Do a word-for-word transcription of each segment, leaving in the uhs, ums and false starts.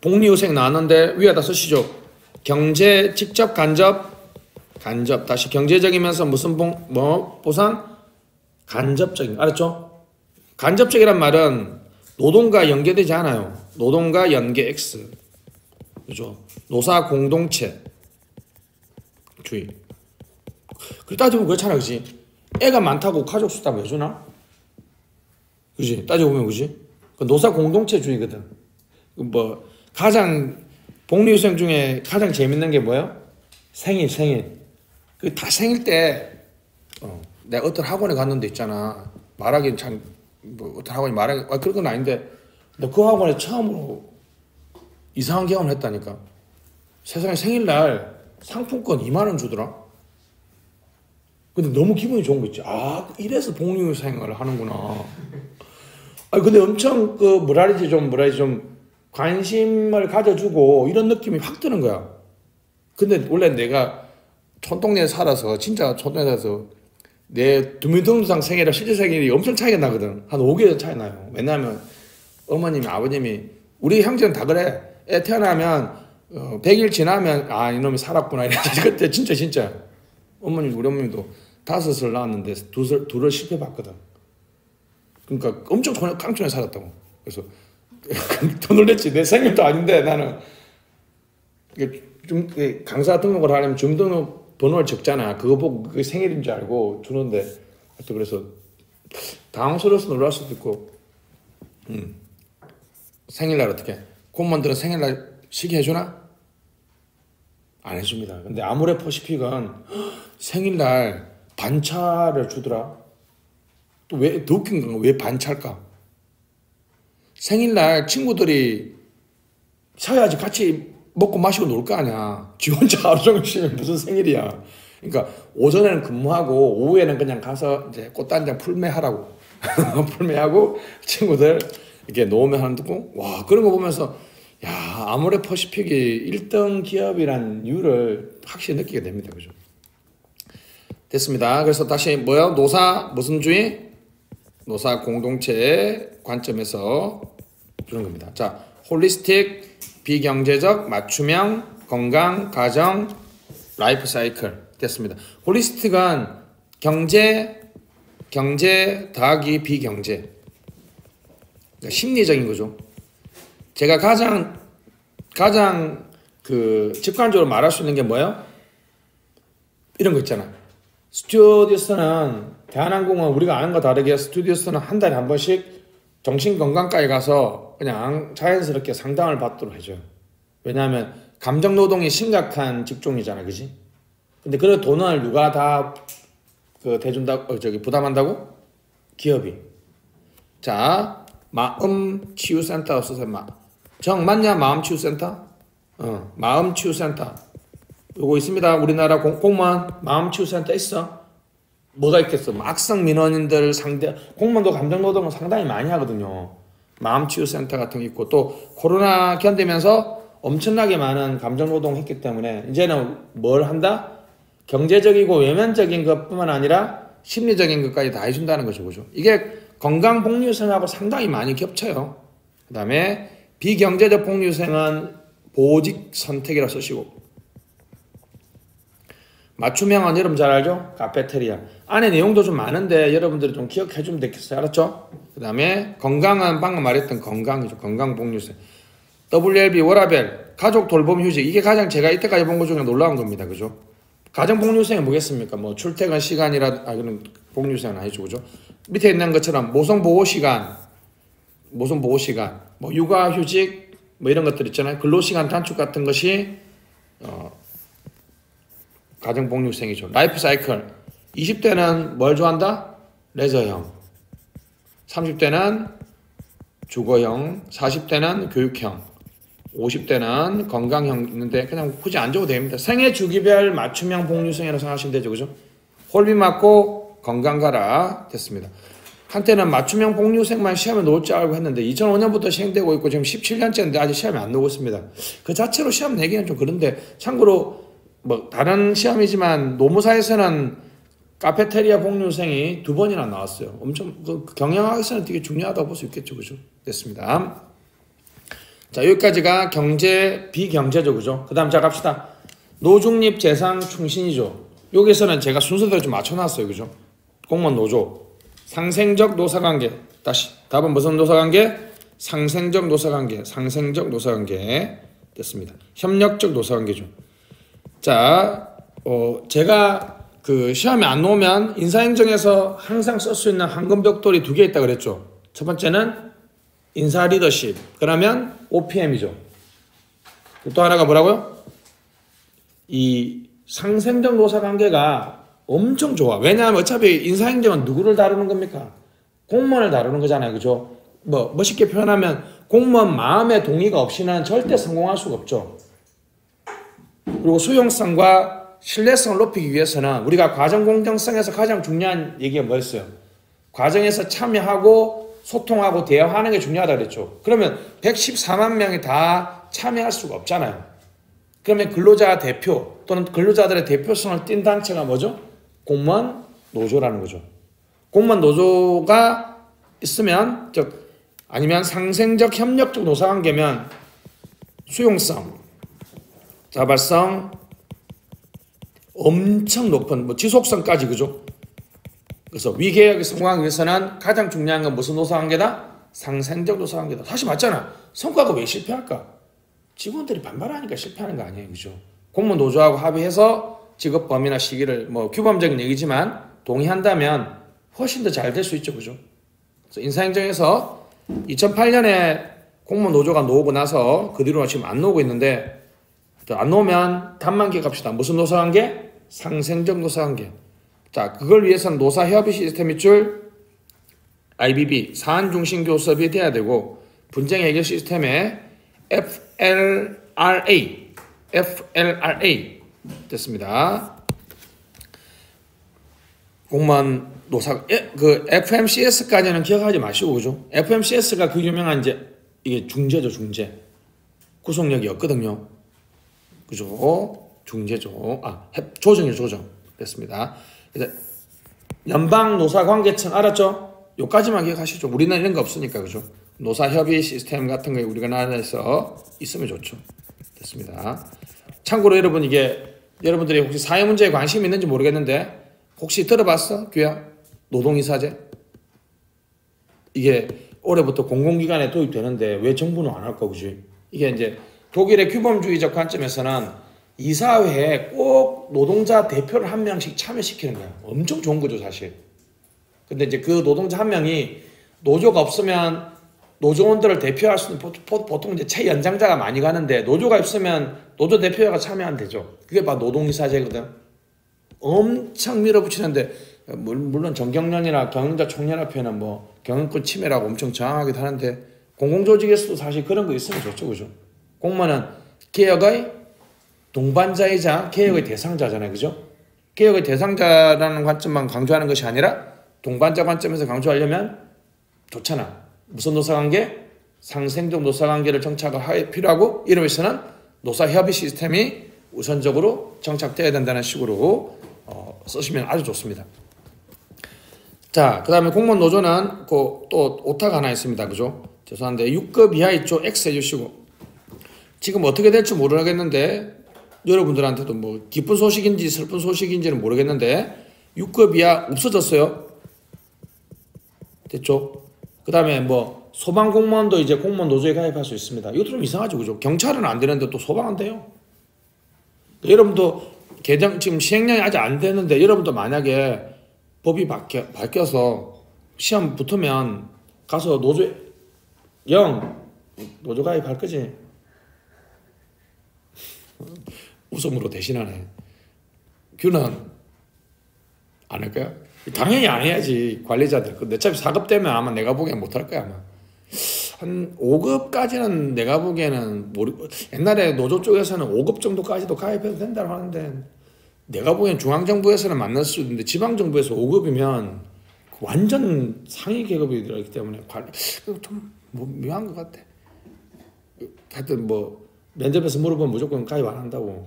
복리후생 나왔는데 위에다 쓰시죠. 경제 직접 간접 간접 다시 경제적이면서 무슨 봉, 뭐 보상 간접적인 알았죠? 간접적이란 말은 노동과 연계되지 않아요. 노동과 연계 X 그죠? 노사 공동체 주의. 그 따지고 그렇잖아, 그지? 애가 많다고 가족 수당 왜 주나? 그지? 따지고 보면 그지? 그 노사 공동체주의거든. 뭐 가장 복리후생 중에 가장 재밌는 게 뭐예요? 생일, 생일. 그 다 생일 때 어, 내가 어떤 학원에 갔는데 있잖아. 말하기는 참 뭐 어떤 학원이 말하기 아, 그런 건 아닌데 너 그 학원에 처음으로 이상한 경험을 했다니까. 세상에 생일날 상품권 이만 원 주더라. 근데 너무 기분이 좋은 거 있지. 아, 이래서 복리후생을 하는구나. 아, 근데 엄청 그 뭐라 그러지 좀 뭐라 그러지 좀 관심을 가져주고 이런 느낌이 확 드는 거야. 근데 원래 내가 촌동네에 살아서 진짜 촌동네에 살아서 내 주민등록상 생일이랑 실제 생일이 엄청 차이가 나거든. 한 오 개월 차이 나요. 왜냐하면 어머님이 아버님이 우리 형제는 다 그래. 애 태어나면 어, 백 일 지나면 아 이놈이 살았구나. 그때 진짜 진짜 어머님 우리 어머님도 다섯을 낳았는데 둘을, 둘을 실패 봤거든. 그러니까 엄청 깡촌에 살았다고. 그래서 더 놀랬지. 내 생일도 아닌데 나는 좀 강사 등록을 하려면 주민등록 번호를 적잖아. 그거 보고 그게 생일인 줄 알고 주는데 하여튼 그래서 당황스러워서 놀랄 수도 있고. 음. 생일날 어떻게? 공무원들은 생일날 시기 해주나? 안 해줍니다. 근데 아모레퍼시픽은 생일날 반차를 주더라. 또 왜 더 웃긴 건 왜 반차일까? 생일날 친구들이 사야지 같이 먹고 마시고 놀 거 아니야. 지 혼자 하루 종일 쉬면 무슨 생일이야. 그러니까 오전에는 근무하고 오후에는 그냥 가서 이제 꽃단장 풀매하라고 풀매하고 친구들 이렇게 놓으면 하는 듣고 와 그런 거 보면서 야 아모레퍼시픽이 일 등 기업이란 이유를 확실히 느끼게 됩니다. 그죠? 됐습니다. 그래서 다시 뭐요? 노사 무슨 주의? 노사 공동체의 관점에서 주는 겁니다. 자, 홀리스틱 비경제적, 맞춤형, 건강, 가정, 라이프 사이클 됐습니다. 홀리스틱은 경제, 경제 더하기 비경제 그러니까 심리적인 거죠. 제가 가장 가장 그 직관적으로 말할 수 있는 게 뭐예요? 이런 거 있잖아. 스튜어디스는 대한항공은 우리가 아는 거 다르게 스튜어디스는 한 달에 한 번씩 정신건강과에 가서 그냥 자연스럽게 상담을 받도록 해줘요. 왜냐하면 감정노동이 심각한 직종이잖아, 그지? 근데 그 돈을 누가 다 그 대준다, 어, 저기 부담한다고? 기업이. 자, 마음치유센터 쓰세요. 마. 정 맞냐? 마음치유센터? 어, 마음치유센터. 요거 있습니다. 우리나라 공, 공무원 마음치유센터 있어. 뭐가 있겠어? 악성 민원인들 상대 공무원도 감정노동은 상당히 많이 하거든요. 마음치유센터 같은 게 있고 또 코로나 견디면서 엄청나게 많은 감정노동 했기 때문에 이제는 뭘 한다? 경제적이고 외면적인 것뿐만 아니라 심리적인 것까지 다 해준다는 거죠. 그죠? 이게 건강복리후생하고 상당히 많이 겹쳐요. 그 다음에 비경제적 복리후생은 보직 선택이라 쓰시고 맞춤형은 여러분 잘 알죠? 카페테리아. 안에 내용도 좀 많은데 여러분들이 좀 기억해 주면 되겠어요. 알았죠? 그 다음에 건강은 방금 말했던 건강이죠. 건강복리후생. 더블유엘비 워라벨 가족 돌봄 휴직. 이게 가장 제가 이때까지 본 것 중에 놀라운 겁니다. 그죠? 가정복리후생이 뭐겠습니까? 뭐 출퇴근 시간이라 아 그는 복리후생은 아니죠. 그죠? 밑에 있는 것처럼 모성보호시간 모성보호시간 뭐 육아휴직 뭐 이런 것들 있잖아요. 근로시간 단축 같은 것이 어 가정복리후생이죠. 라이프 사이클. 이십 대는 뭘 좋아한다? 레저형. 삼십 대는 주거형. 사십 대는 교육형. 오십 대는 건강형 있는데 그냥 굳이 안 줘도 됩니다. 생애 주기별 맞춤형 복리후생이라고 생각하시면 되죠. 그죠? 홀비 맞고 건강 가라. 됐습니다. 한때는 맞춤형 복리후생만 시험에 놓을 줄 알고 했는데 이천오 년부터 시행되고 있고 지금 십칠 년째인데 아직 시험에 안 나오고 있습니다. 그 자체로 시험 내기는 좀 그런데 참고로 뭐 다른 시험이지만 노무사에서는 카페테리아 복리후생이 두 번이나 나왔어요. 엄청 그 경영학에서는 되게 중요하다고 볼 수 있겠죠. 그죠? 됐습니다. 자, 여기까지가 경제, 비경제죠. 그죠? 그 다음 자 갑시다. 노중립 재상 충신이죠. 여기서는 제가 순서대로 좀 맞춰놨어요. 그죠? 공무원 노조. 상생적 노사관계. 다시. 답은 무슨 노사관계? 상생적 노사관계. 상생적 노사관계. 됐습니다. 협력적 노사관계죠. 자, 어, 제가 그 시험에 안 나오면 인사행정에서 항상 쓸 수 있는 황금벽돌이 두 개 있다 그랬죠. 첫 번째는 인사 리더십. 그러면 오피엠이죠. 또 하나가 뭐라고요? 이 상생적 노사관계가 엄청 좋아. 왜냐하면 어차피 인사행정은 누구를 다루는 겁니까? 공무원을 다루는 거잖아요. 그죠? 뭐 멋있게 표현하면 공무원 마음의 동의가 없이는 절대 성공할 수가 없죠. 그리고 수용성과 신뢰성을 높이기 위해서는 우리가 과정 공정성에서 가장 중요한 얘기가 뭐였어요? 과정에서 참여하고 소통하고 대화하는 게 중요하다 그랬죠. 그러면 백십사만 명이 다 참여할 수가 없잖아요. 그러면 근로자 대표 또는 근로자들의 대표성을 띈 단체가 뭐죠? 공무원 노조라는 거죠. 공무원 노조가 있으면, 즉 아니면 상생적 협력적 노사관계면 수용성, 자발성, 엄청 높은 뭐 지속성까지. 그죠? 그래서 위계역에 성공하기 위해서는 가장 중요한 건 무슨 노사관계다? 상생적 노사관계다. 사실 맞잖아. 성과가 왜 실패할까? 직원들이 반발하니까 실패하는 거 아니에요. 그죠? 공무원 노조하고 합의해서 직업 범위나 시기를 뭐 규범적인 얘기지만 동의한다면 훨씬 더 잘 될 수 있죠. 그죠? 그래서 인사행정에서 이천팔 년에 공무원 노조가 놓고 나서 그 뒤로는 지금 안 놓고 있는데, 안 놓으면 답만 기억합시다. 무슨 노사관계? 상생적 노사관계. 자, 그걸 위해서는 노사협의 시스템일 줄 아이비비, 사안중심교섭이 돼야 되고, 분쟁 해결 시스템에 에프엘알에이, 에프엘알에이 됐습니다. 공무원 노사, 그 에프엠씨에스까지는 기억하지 마시고, 그죠? 에프엠씨에스가 그 유명한 이제 이게 중재죠, 중재. 구속력이 없거든요. 그죠? 중재죠. 아, 조정이죠, 조정. 됐습니다. 이제 연방 노사 관계층 알았죠? 요까지만 기억하시죠. 우리는 이런 거 없으니까. 그죠? 노사 협의 시스템 같은 거 우리가 나라에서 있으면 좋죠. 됐습니다. 참고로 여러분, 이게 여러분들이 혹시 사회 문제에 관심이 있는지 모르겠는데 혹시 들어봤어? 규야? 노동이사제? 이게 올해부터 공공기관에 도입되는데 왜 정부는 안 할까? 그지? 이게 이제 독일의 규범주의적 관점에서는 이사회에 꼭 노동자 대표를 한 명씩 참여시키는 거야. 엄청 좋은 거죠, 사실. 근데 이제 그 노동자 한 명이 노조가 없으면 노조원들을 대표할 수는 보통 이제 최연장자가 많이 가는데, 노조가 있으면 노조 대표가 참여하면 되죠. 그게 바로 노동이사제거든. 엄청 밀어붙이는데, 물론 정경련이나 경영자 총연합회는 뭐 경영권 침해라고 엄청 저항하기도 하는데, 공공조직에서도 사실 그런 거 있으면 좋죠. 그죠? 공무원은 개혁의 동반자이자 개혁의 대상자잖아요. 그죠? 개혁의 대상자라는 관점만 강조하는 것이 아니라 동반자 관점에서 강조하려면 좋잖아. 무슨 노사관계? 상생적 노사관계를 정착할 필요하고, 이러면서는 노사협의 시스템이 우선적으로 정착되어야 된다는 식으로 어, 쓰시면 아주 좋습니다. 자, 그 다음에 공무원 노조는 그 또 오타가 하나 있습니다. 그죠? 죄송한데 육 급 이하 있죠? X 해주시고. 지금 어떻게 될지 모르겠는데, 여러분들한테도 뭐 기쁜 소식인지 슬픈 소식인지는 모르겠는데 육 급 이하 없어졌어요. 됐죠? 그 다음에 뭐 소방공무원도 이제 공무원 노조에 가입할 수 있습니다. 이것도 좀 이상하죠. 그죠? 경찰은 안 되는데 또 소방은 돼요. 여러분도 개정 지금 시행령이 아직 안 되는데, 여러분도 만약에 법이 바뀌어, 바뀌어서 시험 붙으면 가서 노조 영 노조 가입할 거지? 웃음으로 대신하네. 규는 안 할 거야? 당연히 안 해야지. 관리자들. 근데 어차피 사 급 되면 아마 내가 보기엔 못할 거야 아마. 한 오 급까지는 내가 보기에는 모르. 옛날에 노조 쪽에서는 오 급 정도까지도 가입해도 된다고 하는데, 내가 보기엔 중앙정부에서는 만날 수 있는데 지방정부에서 오 급이면 완전 상위 계급이 들어있기 때문에 좀 뭐 묘한 것 같아. 하여튼 뭐 면접에서 물어보면 무조건 가입 안 한다고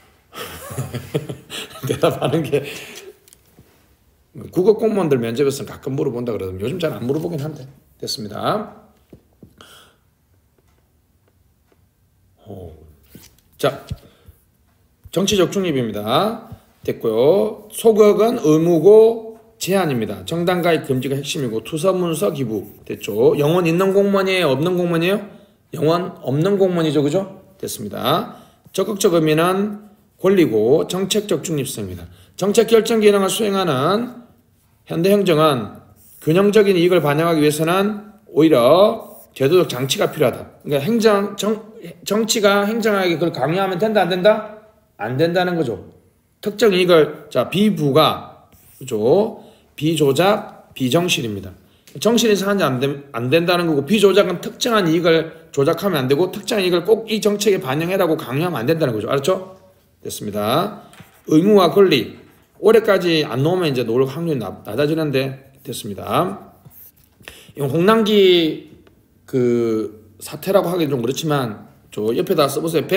대답하는 게, 국어 공무원들 면접에서는 가끔 물어본다 그러더니 요즘 잘 안 물어보긴 한데. 됐습니다. 오. 자, 정치적 중립입니다. 됐고요. 소극은 의무고 제한입니다. 정당가입 금지가 핵심이고 투서문서 기부 됐죠. 영원 있는 공무원이에요? 없는 공무원이에요? 영원 없는 공무원이죠. 그죠? 됐습니다. 적극적 의미는 권리고 정책적 중립성입니다. 정책 결정 기능을 수행하는 현대행정은 균형적인 이익을 반영하기 위해서는 오히려 제도적 장치가 필요하다. 그러니까 행정, 정, 정치가 행정하게 그걸 강요하면 된다, 안 된다? 안 된다는 거죠. 특정 이익을, 자, 비부가, 그죠? 비조작, 비정실입니다. 정실에서 하지 안, 된, 안 된다는 거고, 비조작은 특정한 이익을 조작하면 안 되고, 특정한 이익을 꼭 이 정책에 반영해라고 강요하면 안 된다는 거죠. 알았죠? 됐습니다. 의무와 권리. 올해까지 안 놓으면 이제 놓을 확률이 낮아지는데, 됐습니다. 이건 홍남기 그 사태라고 하기 좀 그렇지만, 저 옆에다 써보세요.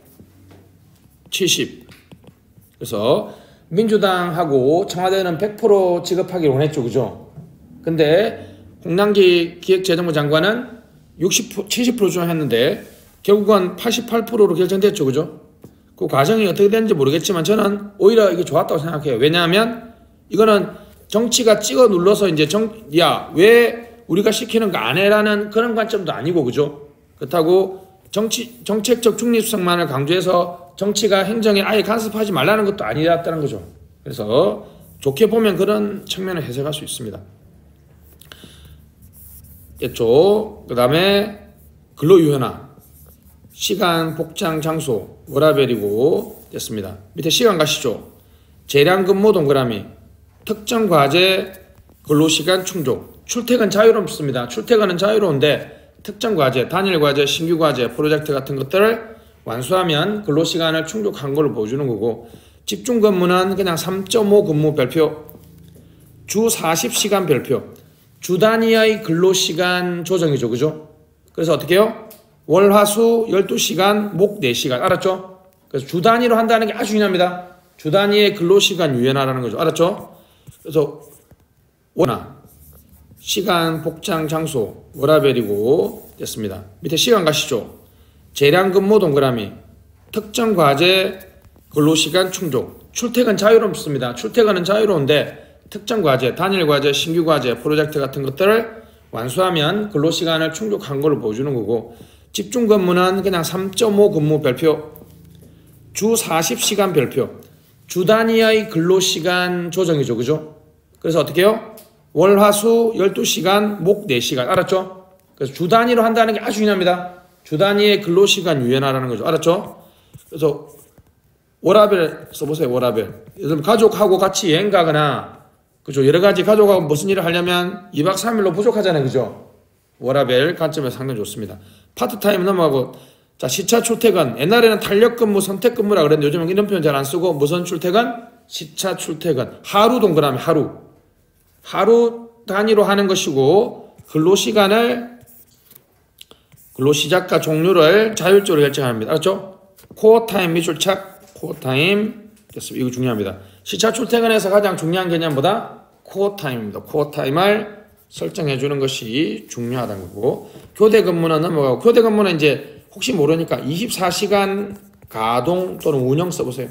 백칠십. 그래서 민주당하고 청와대는 백 퍼센트 지급하기를 원했죠. 그죠? 근데 홍남기 기획재정부 장관은 육십, 칠십 퍼센트 주장했는데 결국은 팔십팔 퍼센트로 결정됐죠. 그죠? 그 과정이 어떻게 됐는지 모르겠지만 저는 오히려 이게 좋았다고 생각해요. 왜냐하면 이거는 정치가 찍어 눌러서 이제 정, 야, 왜 우리가 시키는 거 안 해라는 그런 관점도 아니고, 그죠? 그렇다고 정치, 정책적 중립성만을 강조해서 정치가 행정에 아예 간섭하지 말라는 것도 아니었다는 거죠. 그래서 좋게 보면 그런 측면을 해석할 수 있습니다. 됐죠? 그 다음에 근로유연화, 시간, 복장, 장소, 워라벨이고 됐습니다. 밑에 시간 가시죠. 재량근무 동그라미, 특정 과제, 근로시간 충족, 출퇴근 자유롭습니다. 출퇴근은 자유로운데 특정 과제, 단일 과제, 신규 과제, 프로젝트 같은 것들을 완수하면 근로시간을 충족한 걸로 보여주는 거고, 집중근무는 그냥 삼 점 오 근무 별표, 주 사십 시간 별표, 주 단위의 근로시간 조정이죠. 그죠? 그래서 어떻게 해요? 월, 화, 수 열두 시간, 목 네 시간. 알았죠? 그래서 주 단위로 한다는 게 아주 중요합니다. 주 단위의 근로시간 유연화라는 거죠. 알았죠? 그래서 원화, 시간, 복장, 장소, 워라벨이고 됐습니다. 밑에 시간 가시죠. 재량근무 동그라미, 특정 과제, 근로시간 충족, 출퇴근 자유롭습니다. 출퇴근은 자유로운데 특정 과제, 단일 과제, 신규 과제, 프로젝트 같은 것들을 완수하면 근로시간을 충족한 걸로 보여주는 거고, 집중근무는 그냥 삼 점 오 근무 별표, 주 사십 시간 별표, 주 단위의 근로시간 조정이죠. 그죠? 그래서 어떻게 해요? 월, 화, 수 열두 시간, 목 네 시간. 알았죠? 그래서 주 단위로 한다는 게 아주 중요합니다. 주 단위의 근로시간 유연화라는 거죠. 알았죠? 그래서 워라벨 써보세요. 워라벨. 예를 가족하고 같이 여행 가거나, 그죠? 여러 가지 가족하고 무슨 일을 하려면 이 박 삼 일로 부족하잖아요. 그죠? 워라벨 관점에서 상당히 좋습니다. 파트타임 넘어가고, 자, 시차 출퇴근. 옛날에는 탄력근무, 선택근무라 그랬는데 요즘은 이런 표현 잘 안 쓰고, 무선 출퇴근? 시차 출퇴근. 하루 동그라미, 하루. 하루 단위로 하는 것이고, 근로시간을, 근로시작과 종료를 자율적으로 결정합니다. 알았죠? 코어타임 및 출착, 코어타임. 됐습니다. 이거 중요합니다. 시차 출퇴근에서 가장 중요한 개념보다 코어타임입니다. 코어타임을 설정해 주는 것이 중요하다는 거고, 교대 근무는 넘어가고, 교대 근무는 이제 혹시 모르니까 이십사 시간 가동 또는 운영 써보세요.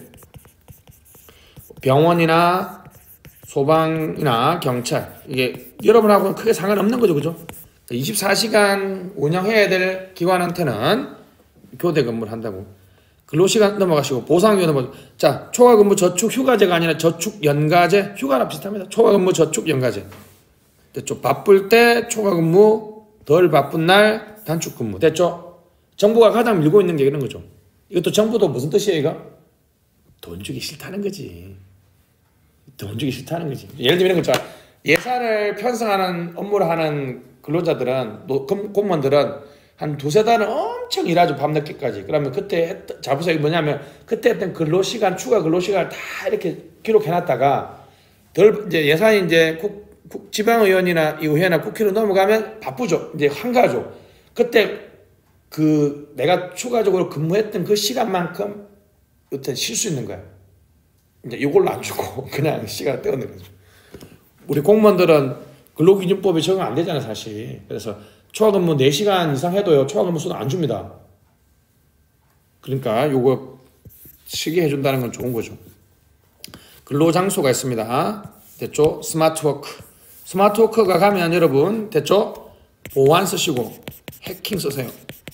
병원이나 소방이나 경찰, 이게 여러분하고는 크게 상관없는 거죠. 그죠? 이십사 시간 운영해야 될 기관한테는 교대 근무를 한다고. 근로시간 넘어가시고, 보상휴가 넘어가시고. 자, 초과근무 저축 휴가제가 아니라 저축 연가제, 휴가랑 비슷합니다. 초과근무 저축 연가제. 됐죠? 바쁠 때 초과근무, 덜 바쁜 날 단축근무. 됐죠? 정부가 가장 밀고 있는 게 이런 거죠. 이것도 정부도 무슨 뜻이에요, 이거? 돈 주기 싫다는 거지. 돈 주기 싫다는 거지. 예를 들면 이런 거 있죠. 예산을 편성하는 업무를 하는 근로자들은, 공무원들은 한 두세 달은 엄청 일하죠. 밤늦게까지. 그러면 그때 자부색이 뭐냐면, 그때 했던 근로시간, 추가 근로시간을 다 이렇게 기록해놨다가, 덜, 이제 예산이 이제 국, 국, 지방의원이나 의회나 국회로 넘어가면 바쁘죠. 이제 한가하죠. 그때 그 내가 추가적으로 근무했던 그 시간만큼 어떤 쉴 수 있는 거야. 이제 이걸로 안 주고 그냥 시간을 떼어내는 거죠. 우리 공무원들은 근로기준법이 적용 안 되잖아요, 사실. 그래서 초과근무 네 시간 이상 해도요, 초과근무 수당 안 줍니다. 그러니까 요거 시계 해준다는 건 좋은 거죠. 근로장소가 있습니다. 됐죠? 스마트워크. 스마트워크가 가면 여러분 됐죠? 보안 쓰시고 해킹 쓰세요.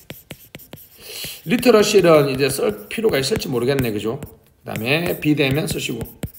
리터러시는 이제 쓸 필요가 있을지 모르겠네. 그죠? 그 다음에 비대면 쓰시고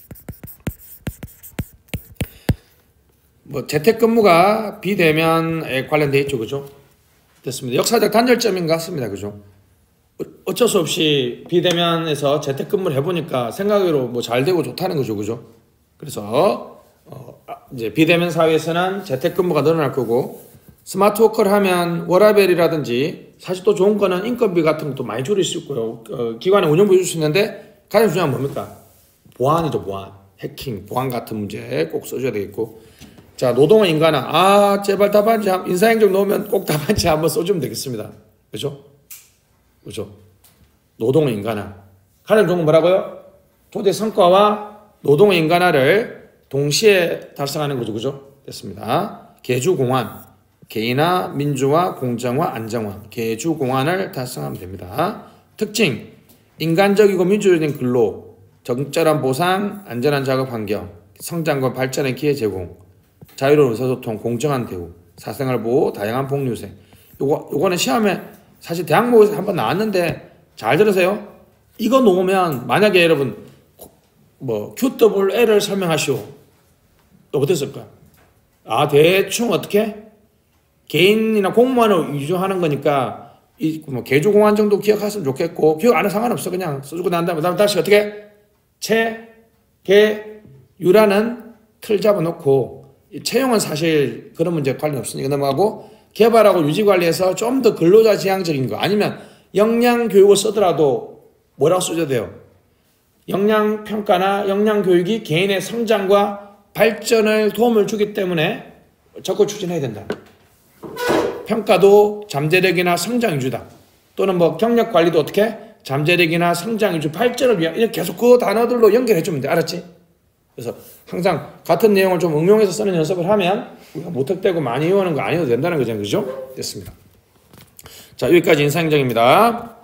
뭐 재택근무가 비대면에 관련돼 있죠. 그죠? 됐습니다. 역사적 단절점인 것 같습니다. 그죠? 어쩔 수 없이 비대면에서 재택근무를 해보니까 생각으로 뭐 잘 되고 좋다는 거죠. 그죠? 그래서 어 이제 비대면 사회에서는 재택근무가 늘어날 거고 스마트워크를 하면 워라밸이라든지 사실 또 좋은 거는 인건비 같은 것도 많이 줄일 수 있고요. 어, 기관의 운영비 줄 수 있는데 가장 중요한 건 뭡니까? 보안이죠. 보안. 해킹, 보안 같은 문제 꼭 써줘야 되겠고 자 노동의 인간화. 아 제발 답안지 인사행정 넣으면 꼭 답안지 한번 써주면 되겠습니다. 그죠? 그죠? 노동의 인간화. 가장 좋은 건 뭐라고요? 토대 성과와 노동의 인간화를 동시에 달성하는 거죠. 그죠? 됐습니다. 개주공안. 개인화, 민주화, 공정화, 안정화. 개주공안을 달성하면 됩니다. 특징. 인간적이고 민주적인 근로. 적절한 보상, 안전한 작업 환경. 성장과 발전의 기회 제공. 자유로운 의사소통, 공정한 대우. 사생활 보호, 다양한 복리후생. 요거, 요거는 시험에 사실 대학목에서 한번 나왔는데 잘 들으세요. 이거 놓으면 만약에 여러분 뭐 큐더블유엘을 설명하시오. 또 어땠을까? 아 대충 어떻게? 개인이나 공무원을 위주하는 거니까 이 뭐 개주공안 정도 기억하시면 좋겠고 기억 안 해도 상관없어. 그냥 써주고 난 다음에 그다음 다시 어떻게? 채, 개, 유라는 틀 잡아놓고 채용은 사실 그런 문제 관련 없으니까 넘어가고 개발하고 유지관리해서 좀 더 근로자 지향적인 거 아니면 역량교육을 쓰더라도 뭐라고 써줘야 돼요? 역량평가나 역량교육이 개인의 성장과 발전을 도움을 주기 때문에 적극 추진해야 된다. 평가도 잠재력이나 성장 위주다. 또는 뭐 경력관리도 어떻게? 잠재력이나 성장 위주 발전을 위한 이렇게 계속 그 단어들로 연결해주면 돼. 알았지? 그래서 항상 같은 내용을 좀 응용해서 쓰는 연습을 하면 우리가 무턱대고 많이 외우는 거 아니어도 된다는 거죠. 그죠? 됐습니다. 자, 여기까지 인사행정입니다.